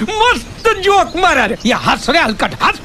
मस्त जोक मारा रे. या हस रे हलकट हस.